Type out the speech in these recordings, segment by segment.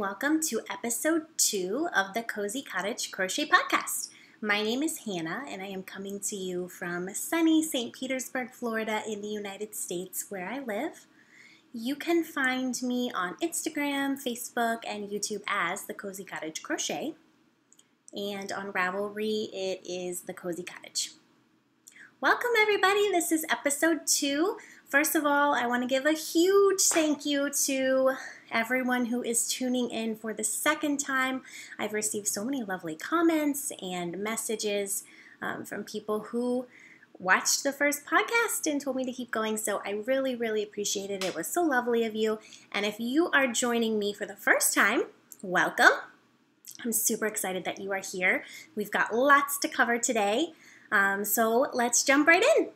welcome to episode 2 of the Cozy Cottage Crochet podcast. My name is Hannah and I am coming to you from sunny St. Petersburg, Florida in the United States where I live. You can find me on Instagram, Facebook, and YouTube as the Cozy Cottage Crochet. And on Ravelry, it is the Cozy Cottage. Welcome everybody, this is episode 2. First of all, I want to give a huge thank you to everyone who is tuning in for the second time. I've received so many lovely comments and messages from people who watched the first podcast and told me to keep going, so I really appreciate it. It was so lovely of you. And if you are joining me for the first time, welcome. I'm super excited that you are here. We've got lots to cover today, so let's jump right in.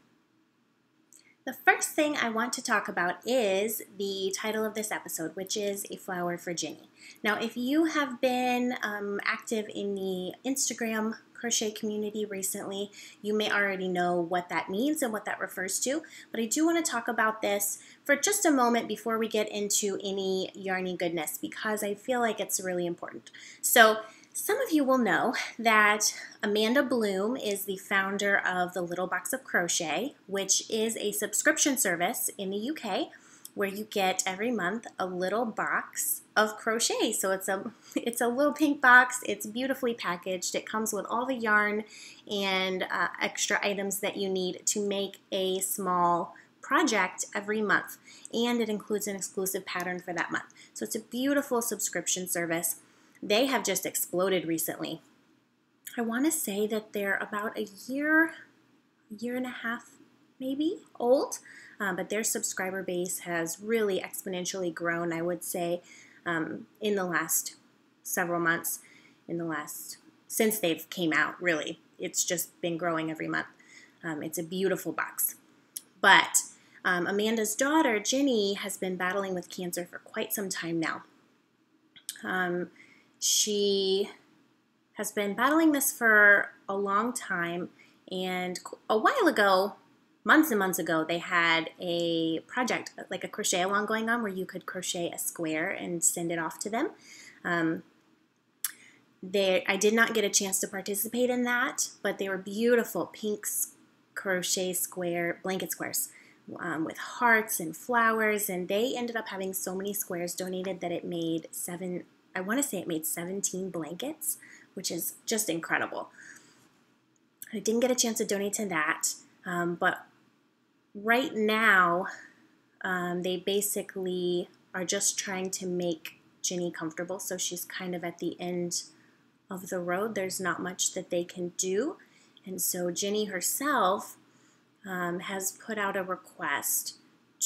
The first thing I want to talk about is the title of this episode, which is A Flower for Ginny. Now, if you have been active in the Instagram crochet community recently, you may already know what that means and what that refers to, but I do want to talk about this for just a moment before we get into any yarny goodness, because I feel like it's really important. So, some of you will know that Amanda Bloom is the founder of the Little Box of Crochet, which is a subscription service in the UK where you get every month a little box of crochet. So it's a little pink box. It's beautifully packaged. It comes with all the yarn and extra items that you need to make a small project every month. And it includes an exclusive pattern for that month. So it's a beautiful subscription service. They have just exploded recently. I want to say that they're about a year and a half maybe old, but their subscriber base has really exponentially grown, I would say, in the last several months, since they've came out, really. It's just been growing every month. It's a beautiful box. But Amanda's daughter, Ginny, has been battling with cancer for quite some time now. She has been battling this for a long time, and a while ago, months and months ago, they had a project, like a crochet along going on, where you could crochet a square and send it off to them. I did not get a chance to participate in that, but they were beautiful pink crochet square blanket squares with hearts and flowers, and they ended up having so many squares donated that it made 17 blankets, which is just incredible. I didn't get a chance to donate to that, but right now they basically are just trying to make Ginny comfortable, so she's kind of at the end of the road. There's not much that they can do, and so Ginny herself has put out a request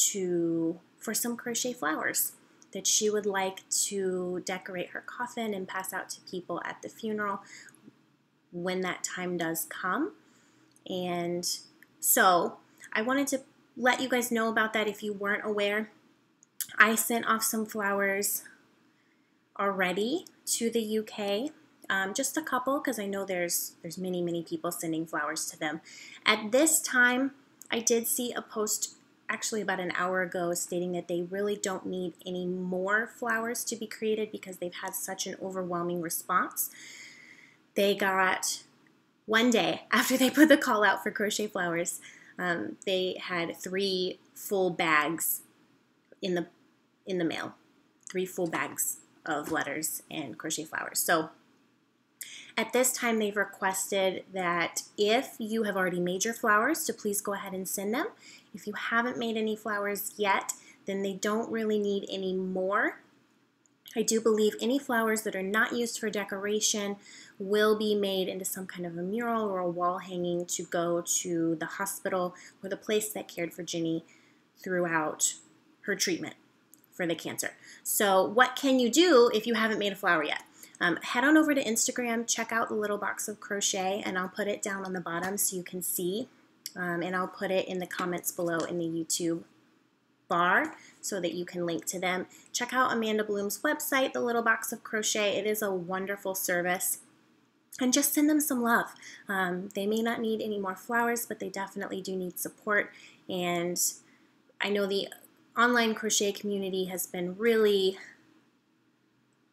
for some crochet flowers that she would like to decorate her coffin and pass out to people at the funeral when that time does come. And so I wanted to let you guys know about that if you weren't aware. I sent off some flowers already to the UK, just a couple, because I know there's many people sending flowers to them. At this time, I did see a post actually about an hour ago stating that they really don't need any more flowers to be created because they've had such an overwhelming response. They got, one day after they put the call out for crochet flowers, they had 3 full bags in the mail, 3 full bags of letters and crochet flowers. So at this time, they've requested that if you have already made your flowers, to please go ahead and send them. If you haven't made any flowers yet, then they don't really need any more. I do believe any flowers that are not used for decoration will be made into some kind of a mural or a wall hanging to go to the hospital or the place that cared for Ginny throughout her treatment for the cancer. So what can you do if you haven't made a flower yet? Head on over to Instagram, check out the Little Box of Crochet, and I'll put it down on the bottom so you can see. And I'll put it in the comments below in the YouTube bar so that you can link to them. Check out Amanda Bloom's website, the Little Box of Crochet. It is a wonderful service. And just send them some love. They may not need any more flowers, but they definitely do need support. And I know the online crochet community has been really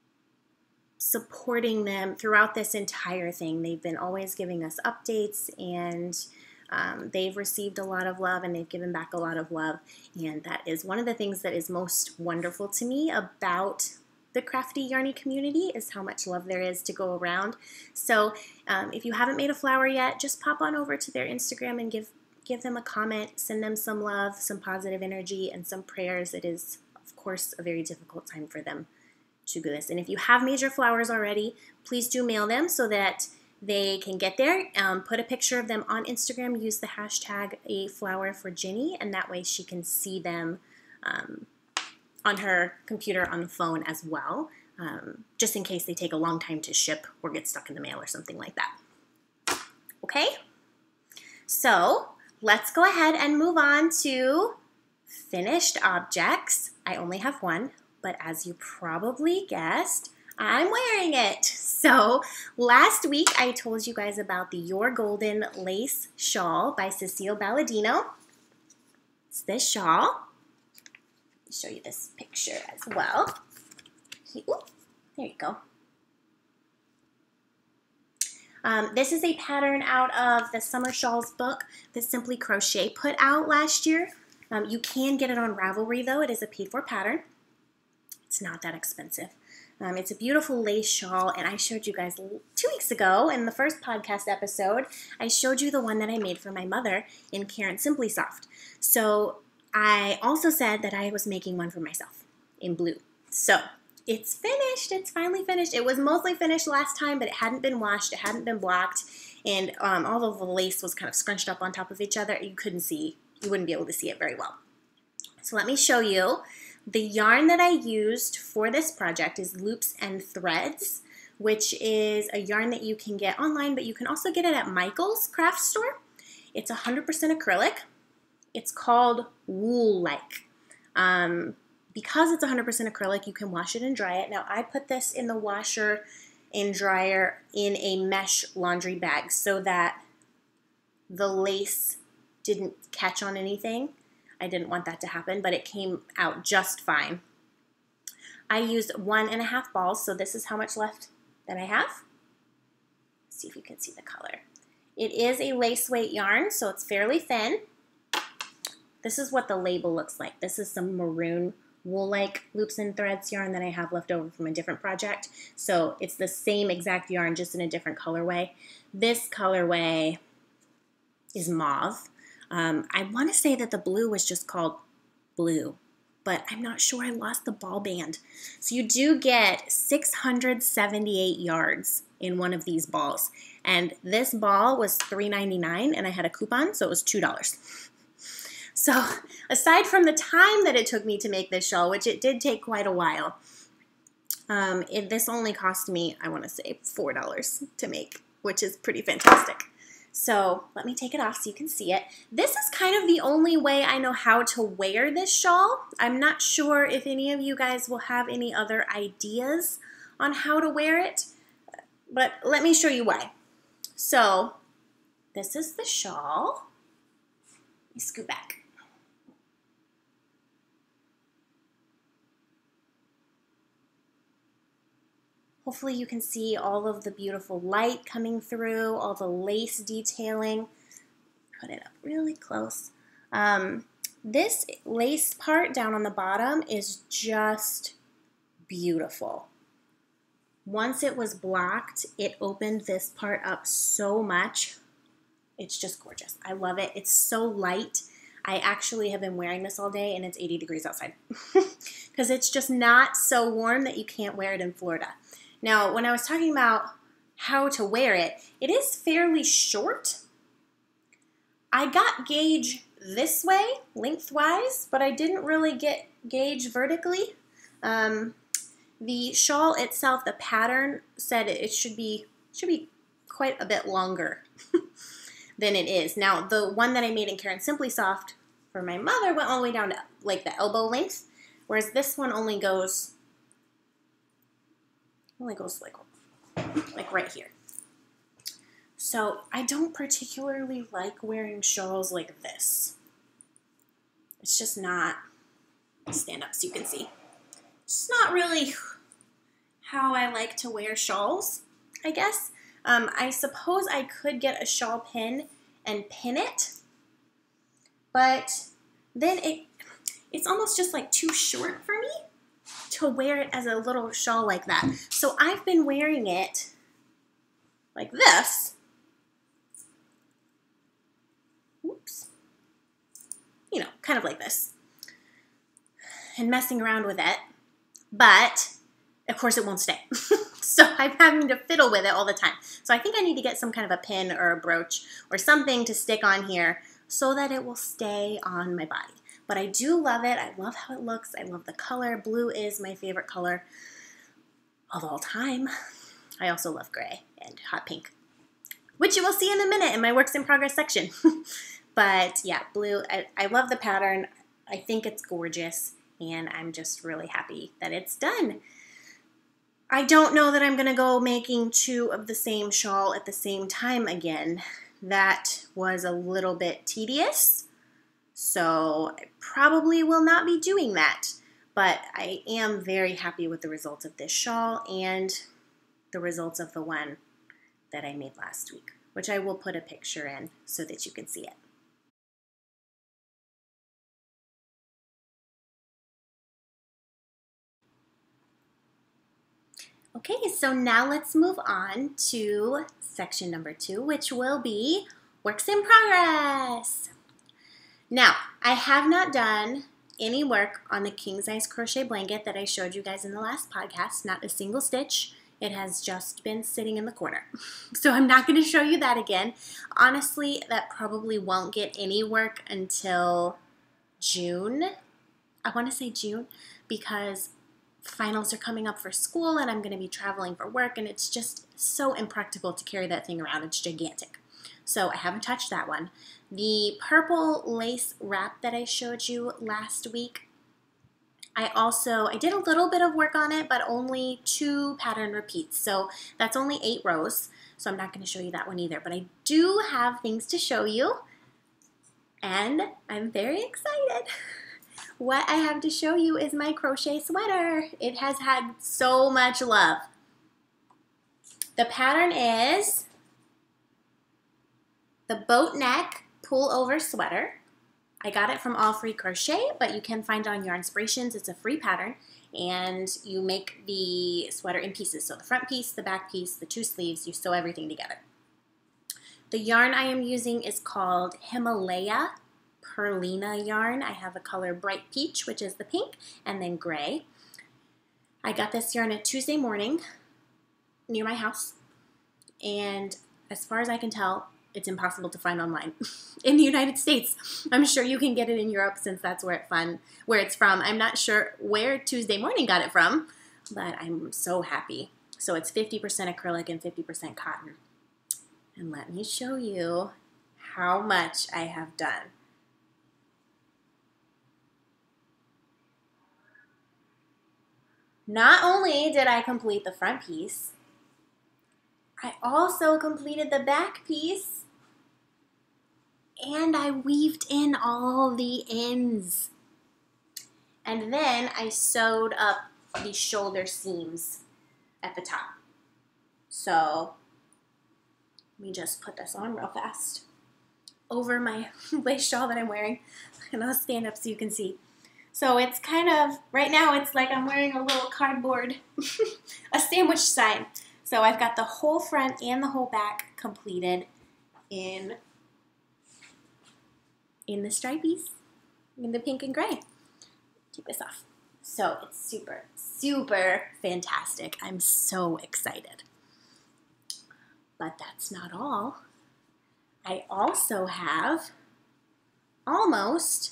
supporting them throughout this entire thing. They've been always giving us updates, and they've received a lot of love, and they've given back a lot of love. And that is one of the things that is most wonderful to me about the crafty yarny community, is how much love there is to go around. So if you haven't made a flower yet, just pop on over to their Instagram and give them a comment, send them some love, some positive energy, and some prayers. It is, of course, a very difficult time for them to do this. And if you have made your flowers already, please do mail them so that they can get there. Put a picture of them on Instagram. Use the hashtag #AFlowerForJenny, and that way she can see them on her computer, on the phone as well, just in case they take a long time to ship or get stuck in the mail or something like that. Okay? So let's go ahead and move on to finished objects. I only have one, but as you probably guessed, I'm wearing it. So last week I told you guys about the Your Golden Lace Shawl by Cecile Balladino. It's this shawl. Let me show you this picture as well. Ooh, there you go. This is a pattern out of the Summer Shawls book that Simply Crochet put out last year. You can get it on Ravelry though. It is a paid-for pattern. It's not that expensive. It's a beautiful lace shawl, and I showed you guys 2 weeks ago in the first podcast episode, I showed you the one that I made for my mother in Karen Simply Soft. So I also said that I was making one for myself in blue. So it's finished. It's finally finished. It was mostly finished last time, but it hadn't been washed. It hadn't been blocked, and all of the lace was kind of scrunched up on top of each other. You wouldn't be able to see it very well. So let me show you. The yarn that I used for this project is Loops and Threads, which is a yarn that you can get online, but you can also get it at Michael's craft store. It's 100% acrylic. It's called Wool-like. Because it's 100% acrylic, you can wash it and dry it. Now, I put this in the washer and dryer in a mesh laundry bag so that the lace didn't catch on anything. I didn't want that to happen, but it came out just fine. I used 1.5 balls, so this is how much left that I have. Let's see if you can see the color. It is a lace weight yarn, so it's fairly thin. This is what the label looks like. This is some maroon wool-like Loops and Threads yarn that I have left over from a different project. So it's the same exact yarn, just in a different colorway. This colorway is mauve. I want to say that the blue was just called blue, but I'm not sure. I lost the ball band. So you do get 678 yards in one of these balls. And this ball was $3.99, and I had a coupon, so it was $2. So aside from the time that it took me to make this shawl, which it did take quite a while, this only cost me, I want to say, $4 to make, which is pretty fantastic. So let me take it off so you can see it. This is kind of the only way I know how to wear this shawl. I'm not sure if any of you guys will have any other ideas on how to wear it, but let me show you why. So this is the shawl. Let me scoot back. Hopefully you can see all of the beautiful light coming through, all the lace detailing. Put it up really close. This lace part down on the bottom is just beautiful. Once it was blocked, it opened this part up so much. It's just gorgeous. I love it. It's so light. I actually have been wearing this all day, and it's 80 degrees outside because it's just not so warm that you can't wear it in Florida. Now, when I was talking about how to wear it, it is fairly short. I got gauge this way, lengthwise, but I didn't really get gauge vertically. The shawl itself, the pattern said it should be quite a bit longer than it is. Now, the one that I made in Karen Simply Soft for my mother went all the way down to like the elbow length, whereas this one only goes like right here. So I don't particularly like wearing shawls like this. It's just not, stand up so you can see. It's not really how I like to wear shawls, I guess. I suppose I could get a shawl pin and pin it, but then it's almost just like too short for me to wear it as a little shawl like that. So I've been wearing it like this. Oops. You know, kind of like this. And messing around with it. But, of course, it won't stay. So I'm having to fiddle with it all the time. So I think I need to get some kind of a pin or a brooch or something to stick on here so that it will stay on my body. But I do love it. I love how it looks. I love the color. Blue is my favorite color of all time. I also love gray and hot pink, which you will see in a minute in my works in progress section. But yeah, blue, I love the pattern. I think it's gorgeous, and I'm just really happy that it's done. I don't know that I'm going to go making 2 of the same shawl at the same time again. That was a little bit tedious, so I probably will not be doing that. But I am very happy with the results of this shawl and the results of the one that I made last week, which I will put a picture in so that you can see it. Okay, so now let's move on to section number 2, which will be works in progress. Now, I have not done any work on the king size crochet blanket that I showed you guys in the last podcast, not a single stitch. It has just been sitting in the corner. So I'm not going to show you that again. Honestly, that probably won't get any work until June. I want to say June because finals are coming up for school and I'm going to be traveling for work, and it's just so impractical to carry that thing around. It's gigantic. So I haven't touched that one. The purple lace wrap that I showed you last week, I did a little bit of work on it, but only 2 pattern repeats. So that's only 8 rows. So I'm not going to show you that one either, but I do have things to show you, and I'm very excited. What I have to show you is my crochet sweater. It has had so much love. The pattern is the boat neck pull over sweater. I got it from All Free Crochet, but you can find it on Yarnspirations. It's a free pattern, and you make the sweater in pieces. So the front piece, the back piece, the 2 sleeves, you sew everything together. The yarn I am using is called Himalaya Perlina yarn. I have a color bright peach, which is the pink, and then gray. I got this yarn a Tuesday morning near my house, and as far as I can tell, it's impossible to find online in the United States. I'm sure you can get it in Europe since that's where it's from. I'm not sure where Tuesday morning got it from, but I'm so happy. So it's 50% acrylic and 50% cotton. And let me show you how much I have done. Not only did I complete the front piece, I also completed the back piece, and I weaved in all the ends. And then I sewed up the shoulder seams at the top. So let me just put this on real fast over my lace shawl that I'm wearing, and I'll stand up so you can see. So it's kind of, right now it's like I'm wearing a little cardboard, a sandwich sign. So I've got the whole front and the whole back completed in the stripies, in the pink and gray. Take this off. So it's super, super fantastic. I'm so excited. But that's not all. I also have almost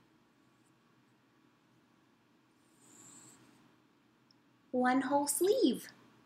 one whole sleeve.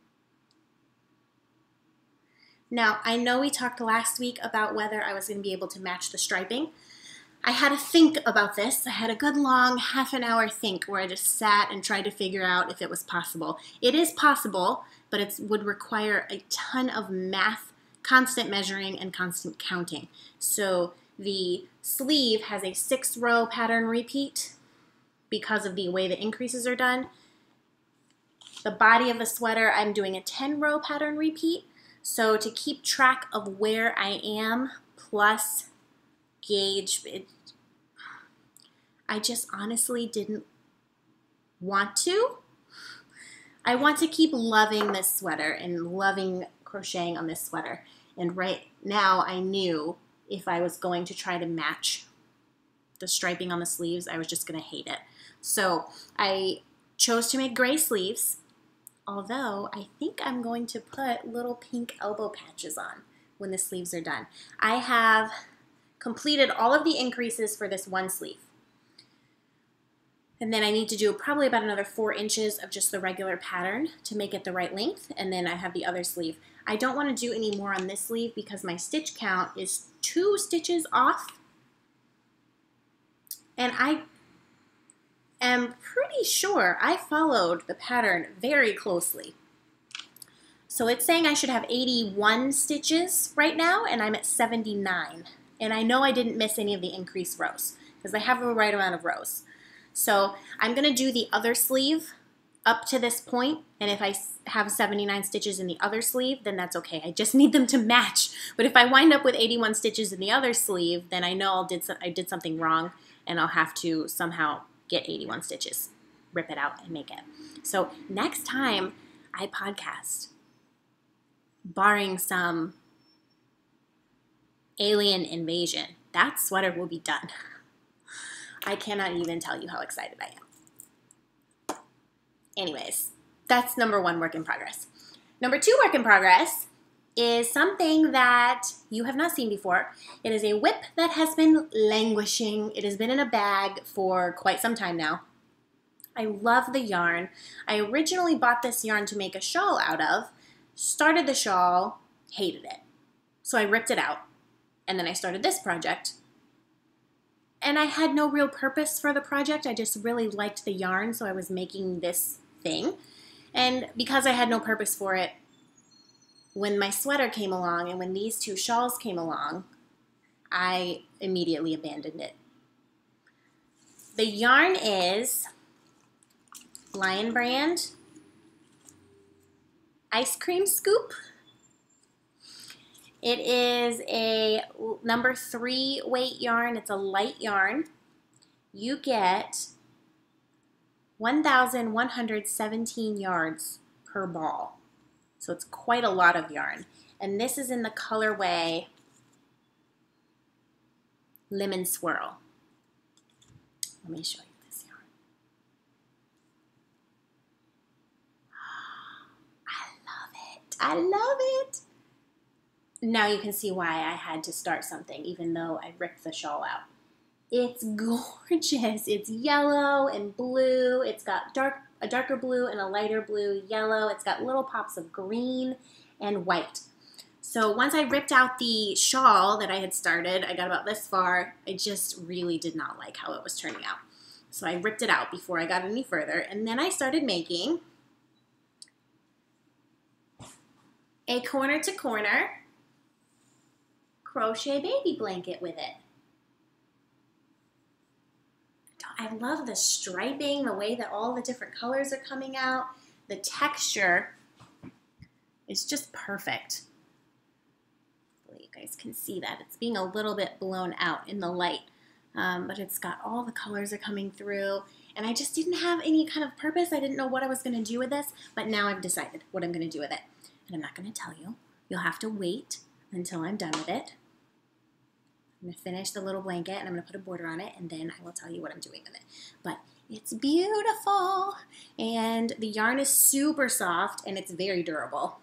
Now, I know we talked last week about whether I was going to be able to match the striping. I had to think about this. I had a good long half an hour think where I just sat and tried to figure out if it was possible. It is possible, but it would require a ton of math, constant measuring, and constant counting. So the sleeve has a 6-row pattern repeat because of the way the increases are done. The body of the sweater, I'm doing a 10-row pattern repeat. So to keep track of where I am plus gauge, I just honestly didn't want to. I want to keep loving this sweater and loving crocheting on this sweater. And right now I knew if I was going to try to match the striping on the sleeves, I was just going to hate it. So I chose to make gray sleeves, although I think I'm going to put little pink elbow patches on when the sleeves are done. I have completed all of the increases for this one sleeve. And then I need to do probably about another 4 inches of just the regular pattern to make it the right length. And then I have the other sleeve. I don't want to do any more on this sleeve because my stitch count is 2 stitches off. And I am pretty sure I followed the pattern very closely. So it's saying I should have 81 stitches right now, and I'm at 79. And I know I didn't miss any of the increased rows because I have the right amount of rows. So I'm going to do the other sleeve up to this point, and if I have 79 stitches in the other sleeve, then that's okay. I just need them to match. But if I wind up with 81 stitches in the other sleeve, then I know I did something wrong, and I'll have to somehow get 81 stitches, rip it out, and make it. So next time I podcast, barring some alien invasion, that sweater will be done. I cannot even tell you how excited I am. Anyways, that's number 1 work in progress. Number 2 work in progress is something that you have not seen before. It is a whip that has been languishing. It has been in a bag for quite some time now. I love the yarn. I originally bought this yarn to make a shawl out of, started the shawl, hated it. So I ripped it out, and then I started this project. And I had no real purpose for the project. I just really liked the yarn, so I was making this thing. And because I had no purpose for it, when my sweater came along and when these 2 shawls came along, I immediately abandoned it. The yarn is Lion Brand Ice Cream Scoop. It is a number 3 weight yarn. It's a light yarn. You get 1,117 yards per ball. So it's quite a lot of yarn. And this is in the colorway Lemon Swirl. Let me show you this yarn. I love it. Now you can see why I had to start something, even though I ripped the shawl out. It's gorgeous. It's yellow and blue. It's got a darker blue and a lighter blue, yellow. It's got little pops of green and white. So once I ripped out the shawl that I had started, I got about this far, I just really did not like how it was turning out. So I ripped it out before I got any further, and then I started making a corner-to-corner crochet baby blanket with it. I love the striping, the way that all the different colors are coming out. The texture is just perfect. Hopefully you guys can see that. It's being a little bit blown out in the light, but it's got all the colors are coming through. And I just didn't have any kind of purpose. I didn't know what I was going to do with this, but now I've decided what I'm going to do with it. And I'm not going to tell you. You'll have to wait until I'm done with it. I'm going to finish the little blanket, and I'm going to put a border on it, and then I will tell you what I'm doing with it. But it's beautiful, and the yarn is super soft, and it's very durable.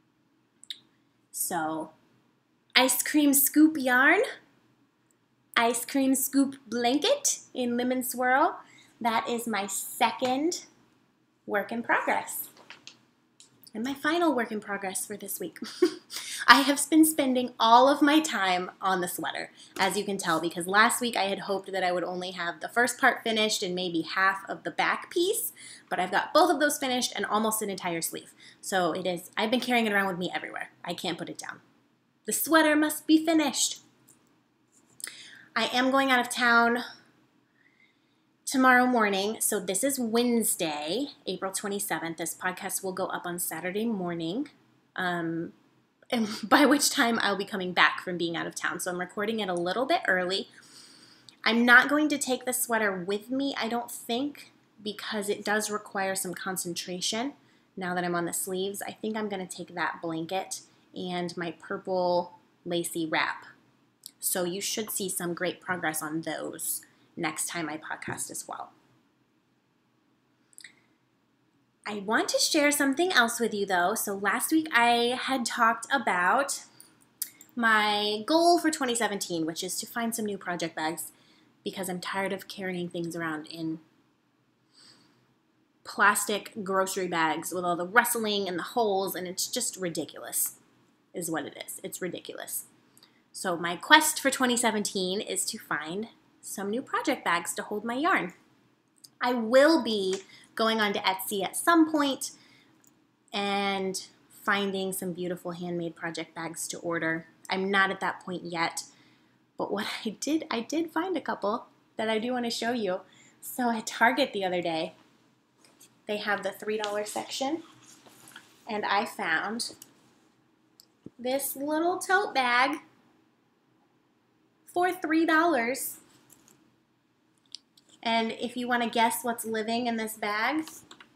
So, ice cream scoop yarn, ice cream scoop blanket in Lemon Swirl. That is my 2nd work in progress. And my final work in progress for this week. I have been spending all of my time on the sweater, as you can tell, because last week I had hoped that I would only have the first part finished and maybe half of the back piece, but I've got both of those finished and almost an entire sleeve. So it is, I've been carrying it around with me everywhere. I can't put it down. The sweater must be finished. I am going out of town tomorrow morning. So this is Wednesday, April 27th. This podcast will go up on Saturday morning, and by which time I'll be coming back from being out of town. So I'm recording it a little bit early. I'm not going to take the sweater with me, I don't think, because it does require some concentration now that I'm on the sleeves. I think I'm going to take that blanket and my purple lacy wrap. So you should see some great progress on those next time I podcast as well. I want to share something else with you though. So last week I had talked about my goal for 2017, which is to find some new project bags because I'm tired of carrying things around in plastic grocery bags with all the rustling and the holes, and it's just ridiculous, is what it is. It's ridiculous. So my quest for 2017 is to find some new project bags to hold my yarn. I will be going on to Etsy at some point and finding some beautiful handmade project bags to order. I'm not at that point yet, but what I did find a couple that I do want to show you. So at Target the other day, they have the $3 section, and I found this little tote bag for $3. And if you want to guess what's living in this bag,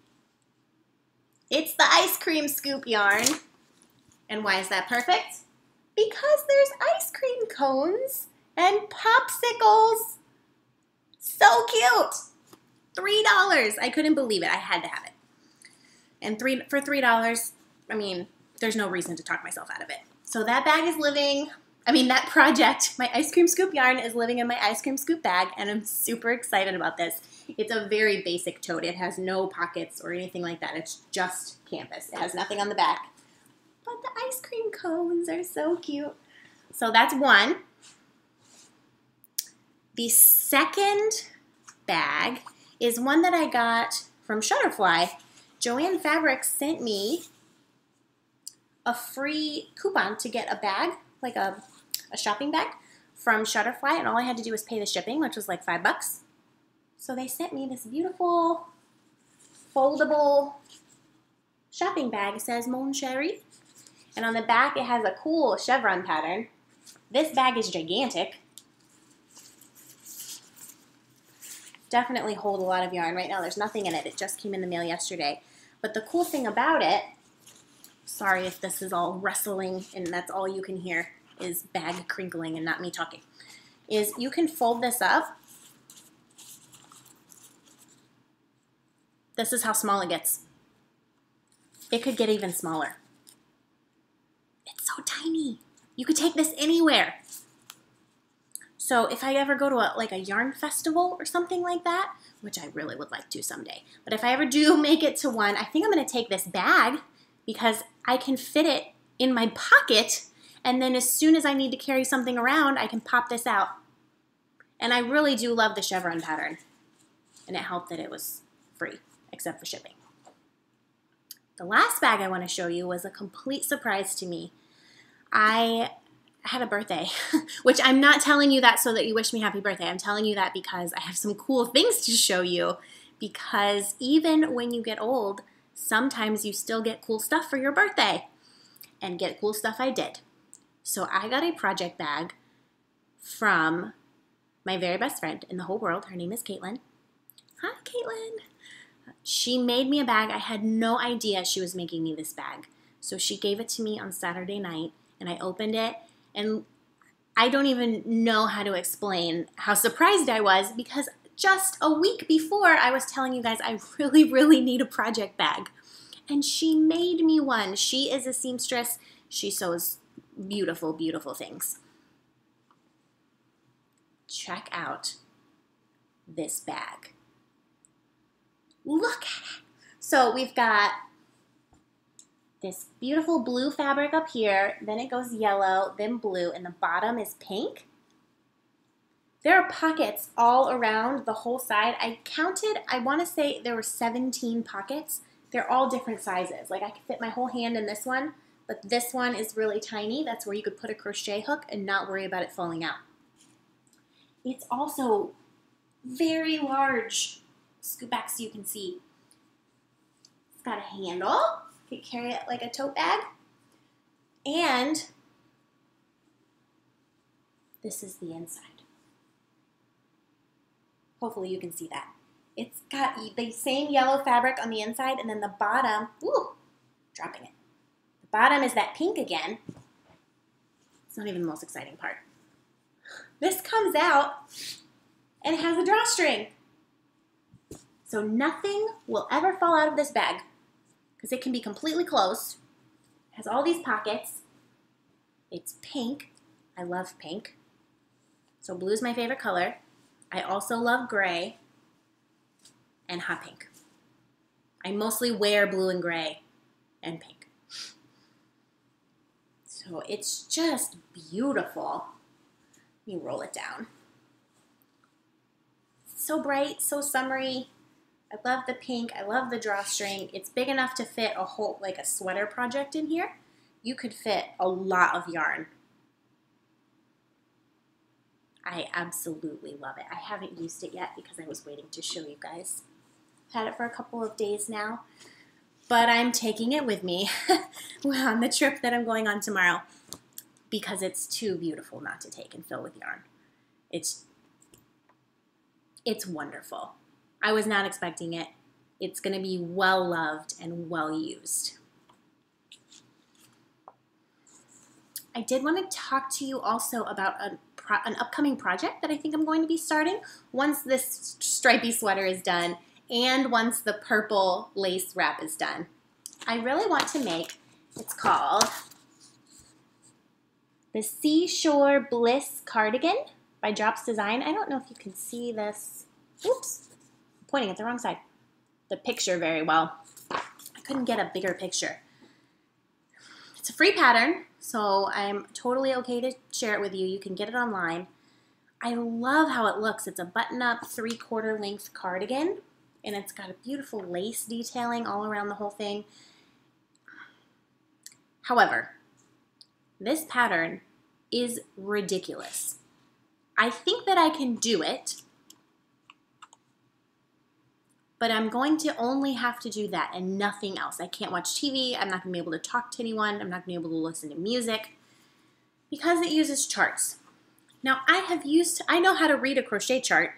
it's the ice cream scoop yarn. And why is that perfect? Because there's ice cream cones and popsicles. So cute. $3. I couldn't believe it. I had to have it. And for $3, I mean, there's no reason to talk myself out of it. So that bag is living, that project, my ice cream scoop yarn is living in my ice cream scoop bag, and I'm super excited about this. It's a very basic tote. It has no pockets or anything like that. It's just canvas. It has nothing on the back. But the ice cream cones are so cute. So that's one. The second bag is one that I got from Shutterfly. Joanne Fabrics sent me a free coupon to get a bag, like a shopping bag from Shutterfly, and all I had to do was pay the shipping, which was like $5. So they sent me this beautiful foldable shopping bag. It says Mon Chéri, and on the back it has a cool chevron pattern. This bag is gigantic. Definitely hold a lot of yarn. Right now there's nothing in it. It just came in the mail yesterday. But the cool thing about it, sorry if this is all rustling and that's all you can hear is bag crinkling and not me talking, is you can fold this up. This is how small it gets. It could get even smaller. It's so tiny. You could take this anywhere. So if I ever go to a yarn festival or something like that, which I really would like to someday, but if I ever do make it to one, I think I'm going to take this bag because I can fit it in my pocket, and then as soon as I need to carry something around, I can pop this out. And I really do love the chevron pattern, and it helped that it was free, except for shipping. The last bag I want to show you was a complete surprise to me. I had a birthday, which I'm not telling you that so that you wish me happy birthday. I'm telling you that because I have some cool things to show you, because even when you get old, sometimes you still get cool stuff for your birthday, and get cool stuff I did. So I got a project bag from my very best friend in the whole world. Her name is Caitlin. Hi, Caitlin. She made me a bag. I had no idea she was making me this bag. So she gave it to me on Saturday night, and I opened it. And I don't even know how to explain how surprised I was, because just a week before I was telling you guys I really, really need a project bag. And she made me one. She is a seamstress. She sews beautiful, beautiful things. Check out this bag. Look at it. So we've got this beautiful blue fabric up here, then it goes yellow, then blue, and the bottom is pink. There are pockets all around the whole side. I counted, I want to say there were 17 pockets. They're all different sizes. Like I could fit my whole hand in this one, but this one is really tiny. That's where you could put a crochet hook and not worry about it falling out. It's also very large. Scoot back so you can see. It's got a handle. You can carry it like a tote bag. And this is the inside. Hopefully you can see that. It's got the same yellow fabric on the inside, and then the bottom, ooh, dropping it. The bottom is that pink again. It's not even the most exciting part. This comes out and it has a drawstring. So nothing will ever fall out of this bag because it can be completely closed. It has all these pockets. It's pink. I love pink. So blue is my favorite color. I also love gray and hot pink. I mostly wear blue and gray and pink. So it's just beautiful. Let me roll it down. So bright, so summery. I love the pink. I love the drawstring. It's big enough to fit a whole, like a sweater project in here. You could fit a lot of yarn. I absolutely love it. I haven't used it yet because I was waiting to show you guys. I've had it for a couple of days now, but I'm taking it with me on the trip that I'm going on tomorrow because it's too beautiful not to take and fill with yarn. It's wonderful. I was not expecting it. It's going to be well loved and well used. I did want to talk to you also about an upcoming project that I think I'm going to be starting once this stripy sweater is done and once the purple lace wrap is done. I really want to make, it's called the Seashore Bliss Cardigan by Drops Design. I don't know if you can see this. Oops, I'm pointing at the wrong side. The picture very well. I couldn't get a bigger picture. It's a free pattern, so I'm totally okay to share it with you. You can get it online. I love how it looks. It's a button-up 3/4 length cardigan, and it's got a beautiful lace detailing all around the whole thing. However, this pattern is ridiculous. I think that I can do it, but I'm going to only have to do that and nothing else. I can't watch TV. I'm not going to be able to talk to anyone. I'm not going to be able to listen to music because it uses charts. Now, I know how to read a crochet chart,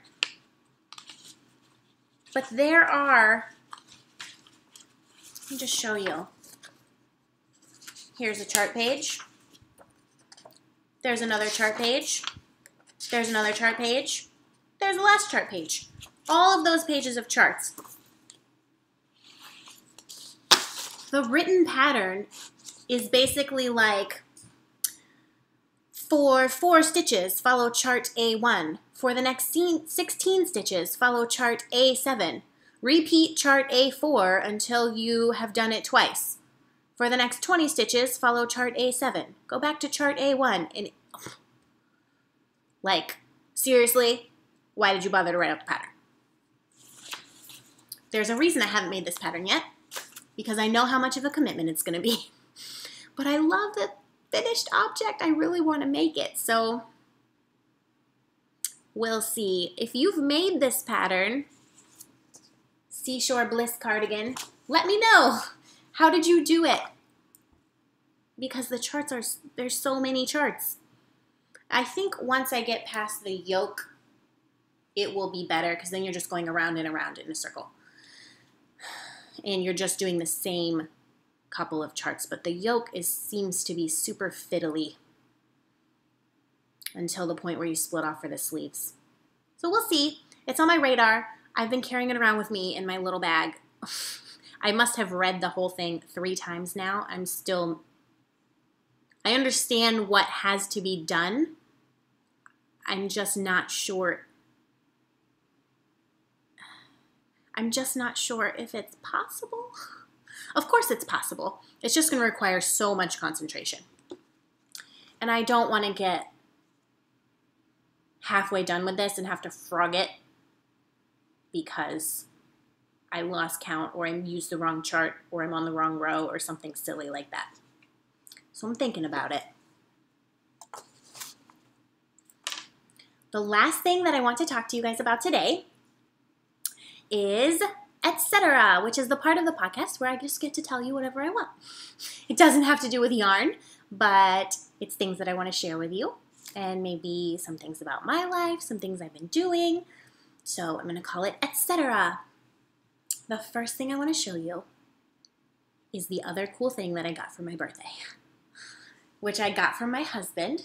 but there are, let me just show you. Here's a chart page. There's another chart page. There's another chart page. There's the last chart page. All of those pages of charts. The written pattern is basically like, for 4 stitches, follow chart A1. For the next 16 stitches, follow chart A7. Repeat chart A4 until you have done it twice. For the next 20 stitches, follow chart A7. Go back to chart A1. And like, seriously, why did you bother to write out the pattern? There's a reason I haven't made this pattern yet, because I know how much of a commitment it's going to be. But I love the finished object. I really want to make it. So we'll see. If you've made this pattern, Seashore Bliss Cardigan, let me know. How did you do it? Because the charts are, there's so many charts. I think once I get past the yoke, it will be better because then you're just going around and around in a circle. And you're just doing the same couple of charts, but the yoke seems to be super fiddly until the point where you split off for the sleeves. So we'll see. It's on my radar. I've been carrying it around with me in my little bag. I must have read the whole thing 3 times now. I understand what has to be done. I'm just not sure. I'm just not sure if it's possible. Of course it's possible. It's just going to require so much concentration. And I don't want to get halfway done with this and have to frog it because I lost count or I used the wrong chart or I'm on the wrong row or something silly like that. So I'm thinking about it. The last thing that I want to talk to you guys about today is etc., which is the part of the podcast where I just get to tell you whatever I want. It doesn't have to do with yarn, but it's things that I want to share with you, and maybe some things about my life, some things I've been doing. So I'm going to call it etc. The first thing I want to show you is the other cool thing that I got for my birthday, which I got from my husband.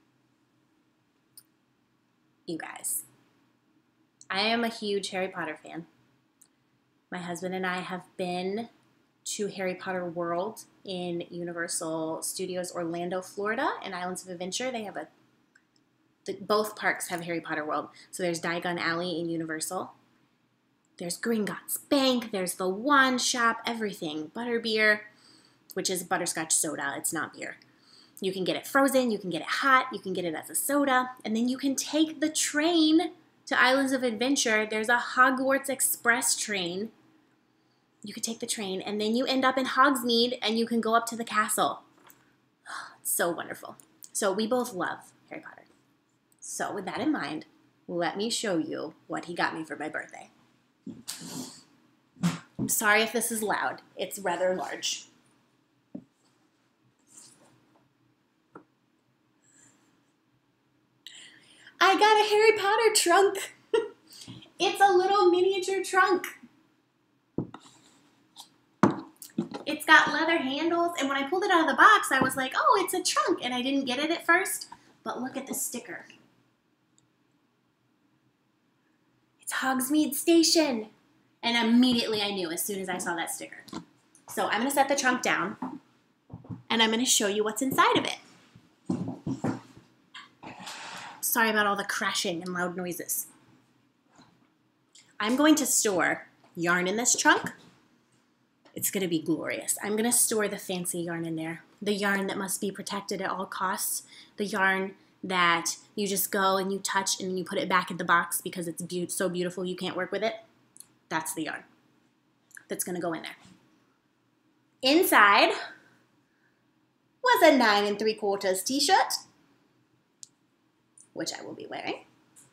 You guys, I am a huge Harry Potter fan. My husband and I have been to Harry Potter World in Universal Studios Orlando, Florida, and Islands of Adventure. They have both parks have Harry Potter World. So there's Diagon Alley in Universal. There's Gringotts Bank. There's the Wand Shop, everything. Butterbeer, which is butterscotch soda. It's not beer. You can get it frozen. You can get it hot. You can get it as a soda. And then you can take the train to Islands of Adventure. There's a Hogwarts Express train. You could take the train, and then you end up in Hogsmeade, and you can go up to the castle. It's so wonderful. So we both love Harry Potter. So with that in mind, let me show you what he got me for my birthday. I'm sorry if this is loud. It's rather large. I got a Harry Potter trunk. It's a little miniature trunk. It's got leather handles, and when I pulled it out of the box, I was like, oh, it's a trunk, and I didn't get it at first, but look at the sticker. It's Hogsmeade Station, and immediately I knew as soon as I saw that sticker. So I'm going to set the trunk down, and I'm going to show you what's inside of it. Sorry about all the crashing and loud noises. I'm going to store yarn in this trunk. It's going to be glorious. I'm going to store the fancy yarn in there. The yarn that must be protected at all costs. The yarn that you just go and you touch and you put it back in the box because it's so beautiful you can't work with it. That's the yarn that's going to go in there. Inside was a 9 3/4 t-shirt, which I will be wearing.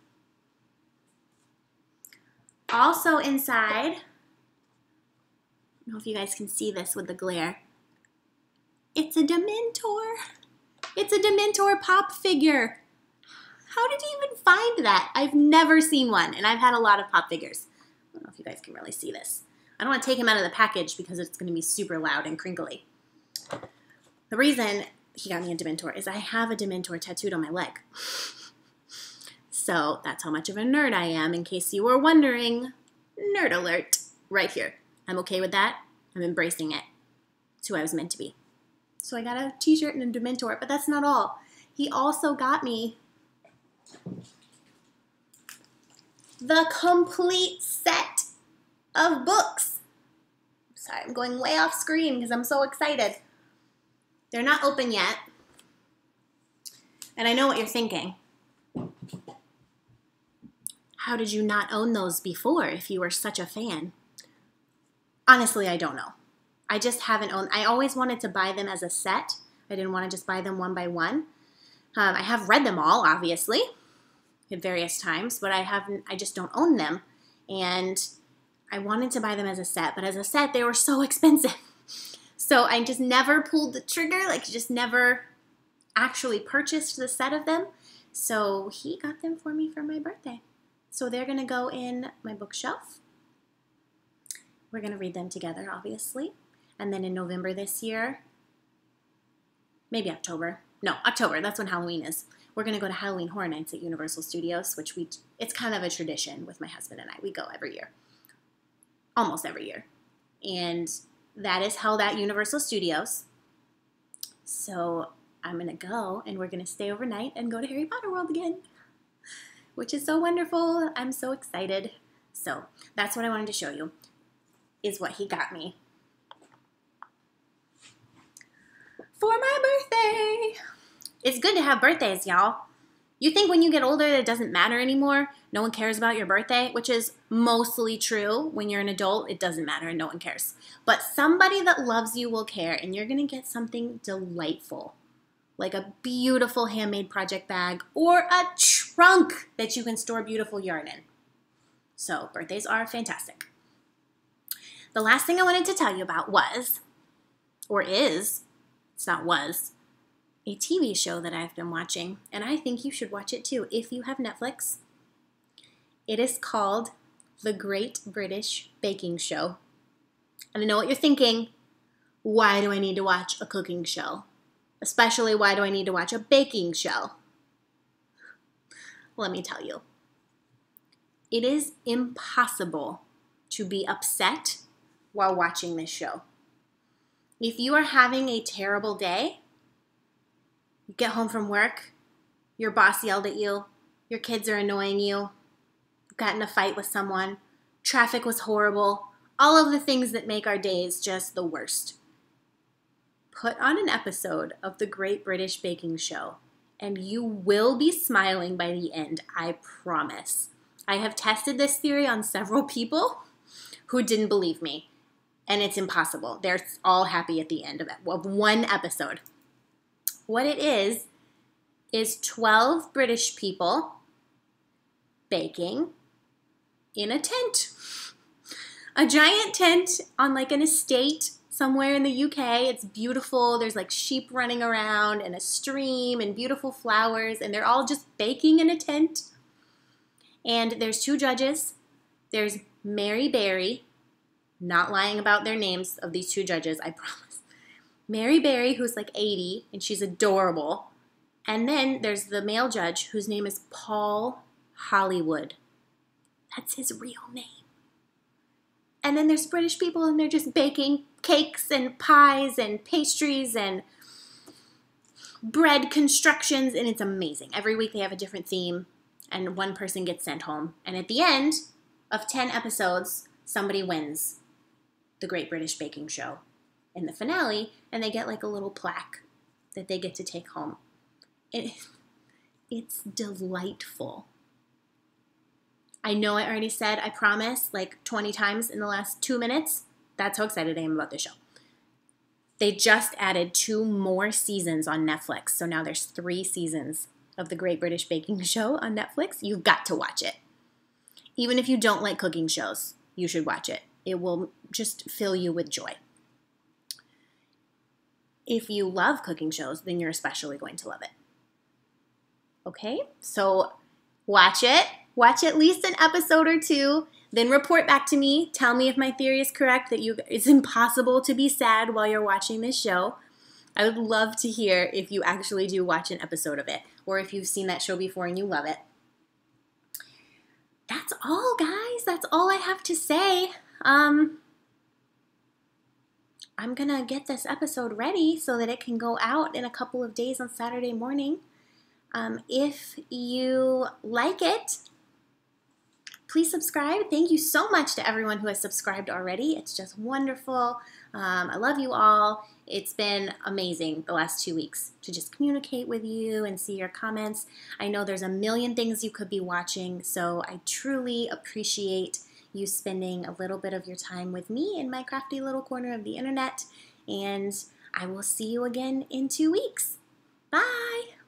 Also inside, I don't know if you guys can see this with the glare. It's a Dementor. It's a Dementor pop figure. How did you even find that? I've never seen one, and I've had a lot of pop figures. I don't know if you guys can really see this. I don't want to take him out of the package because it's going to be super loud and crinkly. The reason he got me a Dementor is I have a Dementor tattooed on my leg. So that's how much of a nerd I am, in case you were wondering. Nerd alert right here. I'm okay with that. I'm embracing it. It's who I was meant to be. So I got a t-shirt and a Dementor, but that's not all. He also got me the complete set of books. Sorry, I'm going way off screen because I'm so excited. They're not open yet. And I know what you're thinking. How did you not own those before if you were such a fan? Honestly, I don't know. I just haven't owned. I always wanted to buy them as a set. I didn't want to just buy them one by one. I have read them all, obviously, at various times, but I just don't own them. And I wanted to buy them as a set, but as a set, they were so expensive. So I just never pulled the trigger, just never actually purchased the set of them. So he got them for me for my birthday. So they're going to go in my bookshelf. We're going to read them together, obviously. And then in November this year, maybe October. No, October. That's when Halloween is. We're going to go to Halloween Horror Nights at Universal Studios, which it's kind of a tradition with my husband and I. We go every year. Almost every year. And that is held at Universal Studios. So I'm going to go, and we're going to stay overnight and go to Harry Potter World again, which is so wonderful. I'm so excited. So that's what I wanted to show you, is what he got me for my birthday. It's good to have birthdays, y'all. You think when you get older that it doesn't matter anymore? No one cares about your birthday, which is mostly true. When you're an adult, it doesn't matter and no one cares. But somebody that loves you will care, and you're going to get something delightful like a beautiful handmade project bag or a trunk that you can store beautiful yarn in. So birthdays are fantastic. The last thing I wanted to tell you about was, or is, it's not was, a TV show that I've been watching, and I think you should watch it too if you have Netflix. It is called The Great British Baking Show. And I know what you're thinking. Why do I need to watch a cooking show? Especially, why do I need to watch a baking show? Let me tell you. It is impossible to be upset while watching this show. If you are having a terrible day, you get home from work, your boss yelled at you, your kids are annoying you, you got in a fight with someone, traffic was horrible, all of the things that make our days just the worst. Put on an episode of The Great British Baking Show, and you will be smiling by the end, I promise. I have tested this theory on several people who didn't believe me, and it's impossible. They're all happy at the end of one episode. What it is 12 British people baking in a tent. A giant tent on like an estate somewhere in the UK. It's beautiful. There's like sheep running around and a stream and beautiful flowers, and they're all just baking in a tent. And there's two judges. There's Mary Berry, not lying about their names of these two judges, I promise. Mary Berry, who's like 80, and she's adorable. And then there's the male judge, whose name is Paul Hollywood. That's his real name. And then there's British people, and they're just baking cakes and pies and pastries and bread constructions, and it's amazing. Every week they have a different theme, and one person gets sent home. And at the end of 10 episodes, somebody wins the Great British Baking Show in the finale, and they get like a little plaque that they get to take home. It's delightful. I know I already said, I promise, like 20 times in the last 2 minutes. That's how excited I am about this show. They just added 2 more seasons on Netflix. So now there's 3 seasons of The Great British Baking Show on Netflix. You've got to watch it. Even if you don't like cooking shows, you should watch it. It will just fill you with joy. If you love cooking shows, then you're especially going to love it. Okay, so watch it. Watch at least an episode or 2, then report back to me. Tell me if my theory is correct, that it's impossible to be sad while you're watching this show. I would love to hear if you actually do watch an episode of it, or if you've seen that show before and you love it. That's all, guys. That's all I have to say. I'm going to get this episode ready so that it can go out in a couple of days on Saturday morning. If you like it, please subscribe. Thank you so much to everyone who has subscribed already. It's just wonderful. I love you all. It's been amazing the last 2 weeks to just communicate with you and see your comments. I know there's a million things you could be watching, so I truly appreciate you spending a little bit of your time with me in my crafty little corner of the internet, and I will see you again in 2 weeks. Bye!